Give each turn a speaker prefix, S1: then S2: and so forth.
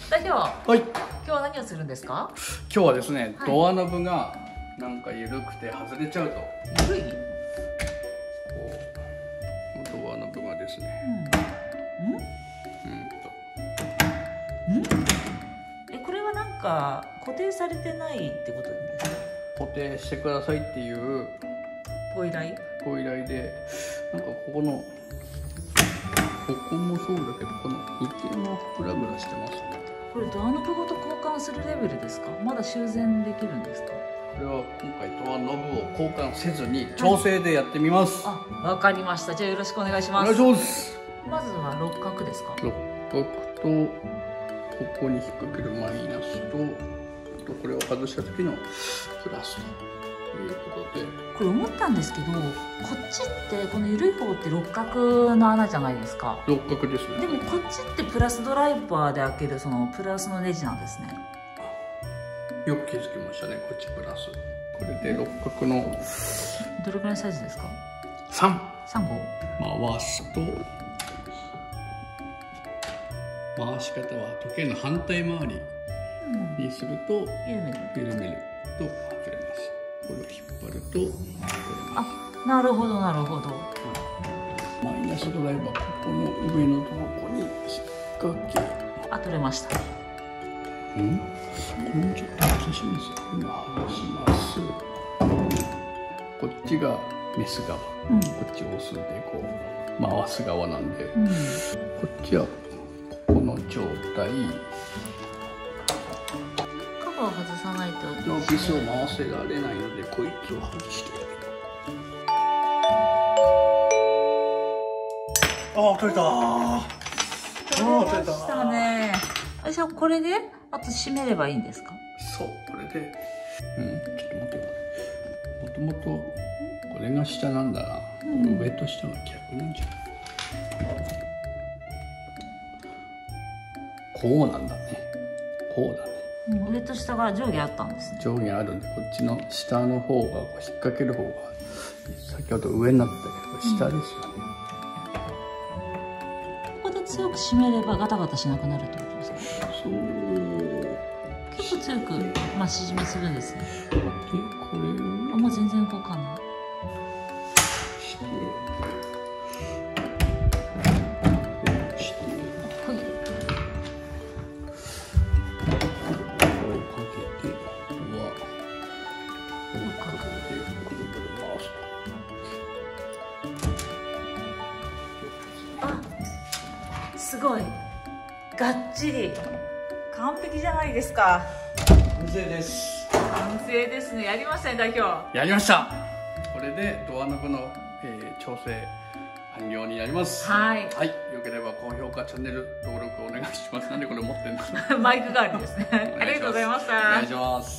S1: 代表、
S2: はい。
S1: 今日は何をするんですか？
S2: 今日はですね、
S1: はい、
S2: ドアノブがなんか緩くて外れちゃうと。
S1: 緩い？
S2: ドアノブがですね。
S1: これはなんか固定されてないってことですか？
S2: 固定してくださいっていう
S1: ご依頼
S2: で、なんかここもそうだけど、この受けもグラグラしてますね。
S1: これドアノブごと交換するレベルですか？まだ修繕できるんですか？
S2: これは今回ドアノブを交換せずに調整でやってみます。
S1: あ、わかりました。じゃあよろしくお願いします。
S2: お願いします。
S1: まずは六角ですか？
S2: 六角とここに引っ掛けるマイナスと、これを外した時のプラスということで、
S1: これ思ったんですけど、こっちってこの緩い方って六角の穴じゃないですか。
S2: 六角ですね。
S1: でもこっちってプラスドライバーで開けるそのプラスのネジなんですね。
S2: よく気づきましたね。こっちプラス。これで六角の
S1: どれくらいのサイズですか
S2: ？3
S1: 号
S2: 回すと、回し方は時計の反対回りにすると緩めると外れます。これを引っ張ると外れます。
S1: あ、なるほどなるほど。
S2: マイナスドライバー、ここの上のところに引っ掛け、
S1: あ、取れました。
S2: これもちょっと難しいんですよ。今外します。こっちがメス側、こっちオスでこう回す側なんで、こっちはこの状態。
S1: カバーを外さないと
S2: のビスを回せられないので、こいつを外してやる。ああ、取れた。
S1: 取れましたね。じゃあこれであと締めればいいんですか？
S2: そう、これで、ちょっと待って。もともとこれが下なんだな。上と下が逆なんじゃない？こうなんだね。こうだね。
S1: 上と下が上下あったんですね。
S2: 上下あるんで、こっちの下の方がこう引っ掛ける方が先ほど上になったけど下ですよね。
S1: ここで強く締めればガタガタしなくなるってことですか？
S2: そう。
S1: 結構強く増し締めするんですね。
S2: で、これを
S1: もう全然動かない。
S2: して
S1: すごいがっちり完璧じゃないですか。
S2: 完成です。
S1: 完成ですね。やりましたね、代表。
S2: やりました。これでドアノブの、調整完了になります。はい、よければ高評価、チャンネル登録お願いします。なんでこれ持ってんの？
S1: マイク代わりですね。ありがとうございました。
S2: お願いします。